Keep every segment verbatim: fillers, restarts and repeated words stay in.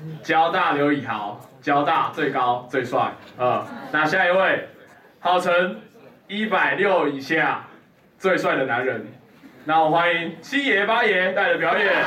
交大刘以豪，交大最高最帅啊！那下一位，号称一百六以下最帅的男人，那我欢迎七爷八爷带着表演。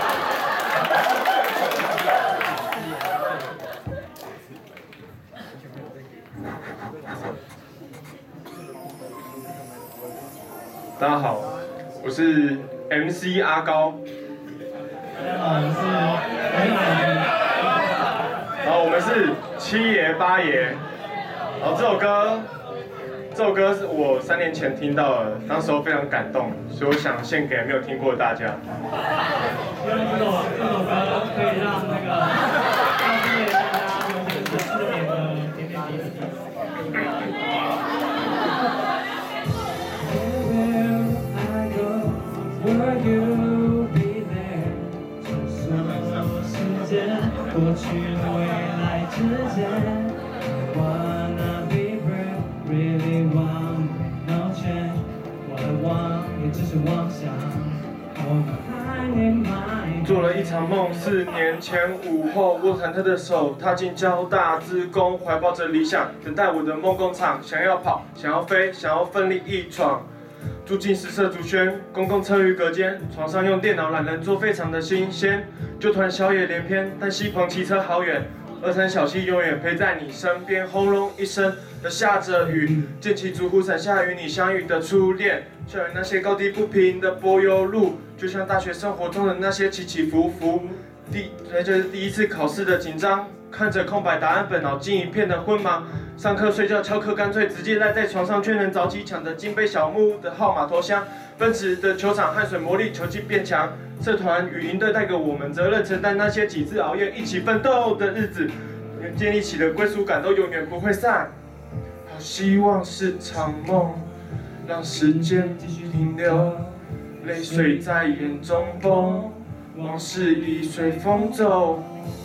大家好，我是 M C 阿高。 大家好，我是林海。 然后我们是七爷八爷。然后这首歌，这首歌是我三年前听到的，当时候非常感动，所以我想献给没有听过的大家。 因为这首这首歌可以让那个让毕业大家有很多四年的点点滴滴。Will you be there？ 穿梭时间，过去和未来之间。Wanna be brave, really want no change。我的妄也只是妄想，我还没买。 做了一场梦，四年前午后，我忐忑的手踏进交大资工，怀抱着理想，等待我的梦工厂。想要跑，想要飞，想要奋力一闯。住进十色主轩，公共厕浴隔间，床上用电脑懒人做非常的新鲜。就团小野连篇，但西棚骑车好远。二三小溪永远陪在你身边，轰隆一声的下着雨，剑起竹湖伞下与你相遇的初恋。校园那些高低不平的柏油路，就像大学生活中的那些起起伏伏。第，这就是第一次考试的紧张，看着空白答案本，脑筋一片的昏盲。上课睡觉翘课，干脆直接赖在床上，却能早起抢着金杯小木屋的号码投降。奔驰的球场，汗水磨砺球技变强。社团与营队带给我们责任，承担那些几次熬夜一起奋斗的日子，建立起的归属感都永远不会散。好希望是场梦，让时间继续停留，泪水在眼中崩，往事已随风走。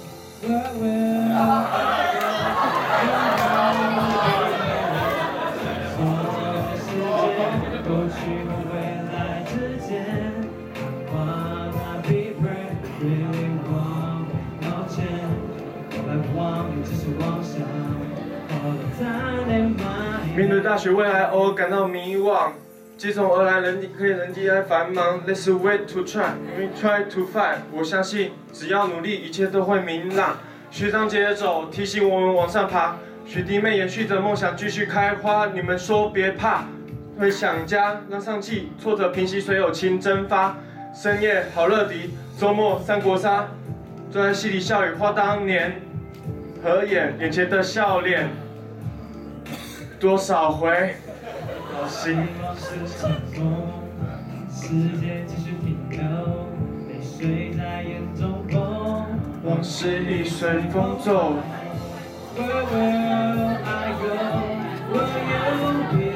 过去和未来之间 ，Wanna be brave, really want no change。后来忘也只是妄想，后来再连埋。面对大学未来，偶尔感到迷惘，接踵而来人可以人际来繁忙。Let's wait to try, we try to fight。我相信只要努力，一切都会明朗。学长姐走，提醒我们往上爬。学弟妹延续着梦想，继续开花。你们说别怕。会想家，让上气，挫折平息，随友情蒸发。深夜好乐迪，周末三国杀，坐在戏里笑语话当年，合眼眼前的笑脸，多少回，好心是成功，世界继续停留，泪水在眼中崩，往事已随风走。Where will I go? Will you be?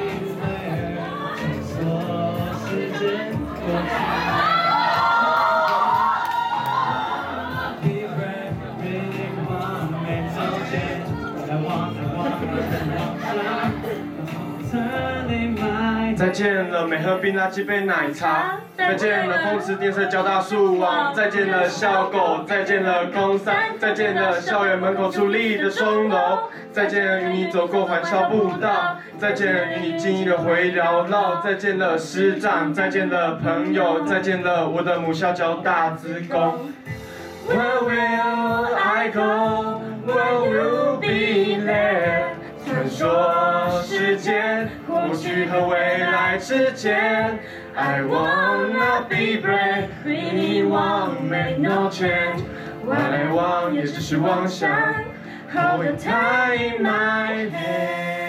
再见了，美和冰那几杯奶茶。再见了，风驰电掣交大树网。再见了，校狗。再见了，公三。再见了，校园门口矗立的钟楼。再见了，与你走过欢笑步道。再见了，与你经历了回缭绕。再见了，师长。再见了，朋友。再见了，我的母校交大资工。Where will I go? Where will be there?穿梭时间，过去和未来之间。I wanna be brave, really want make no change。未来妄也只是妄想 ，Hold the time in my hand。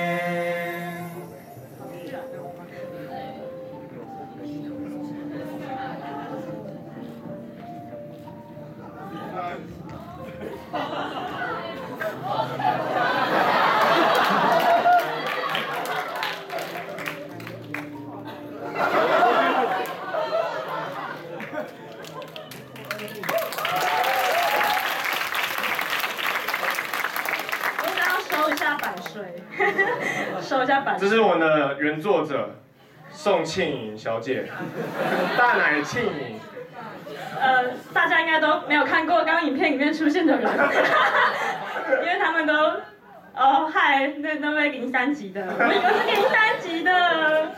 收一下版税。 这是我的原作者宋庆颖小姐，大奶庆颖。 呃，大家应该都没有看过刚刚影片里面出现的人，因为他们都，哦嗨，那那位零三级的，我以为是零三级的。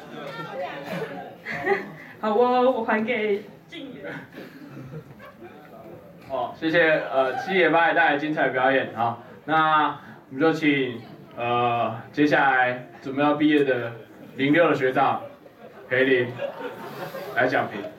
好，我我还给静远。 好，谢谢呃七爷八爷带来精彩的表演好，那我们就请呃接下来准备要毕业的零六的学长裴林来讲评。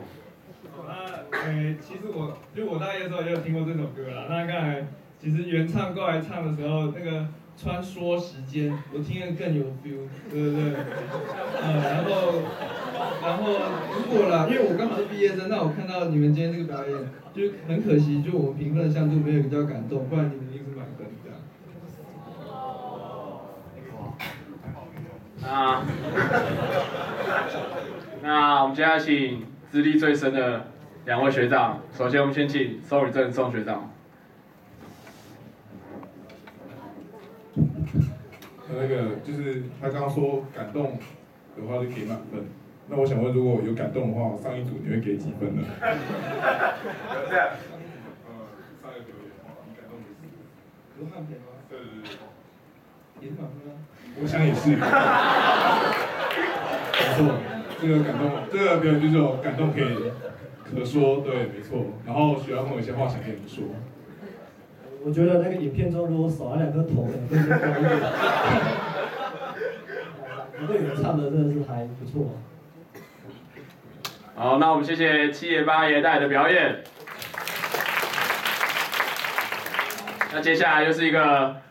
呃，其实我就我大一的时候也有听过这首歌啦。那刚才其实原唱过来唱的时候，那个穿梭时间，我听得更有 feel， 对不对？呃，然后然后如果啦，因为我刚好是毕业生，那我看到你们今天这个表演，就很可惜，就我们评分的项度没有比较感动，不然你们一定是满分这样。 那那我们接下来请资历最深的两位学长，首先我们先请宋宇正宋学长。 那个就是他刚刚说感动的话就给满分，那我想问，如果有感动的话，上一组你会给几分呢？ 这样。 呃，上一组你感动的是？ 有汉片吗？ 对对对。 也是满分吗？ 我想也是。没错，这个感动，这个表演就是有感动可以可说，对，没错。然后许耀峰有些话想跟你们说。 我觉得那个影片中如果少了两颗头，可能会更高一点。不过你们唱的真的是还不错。 好，那我们谢谢七爷八爷带来的表演。那接下来又是一个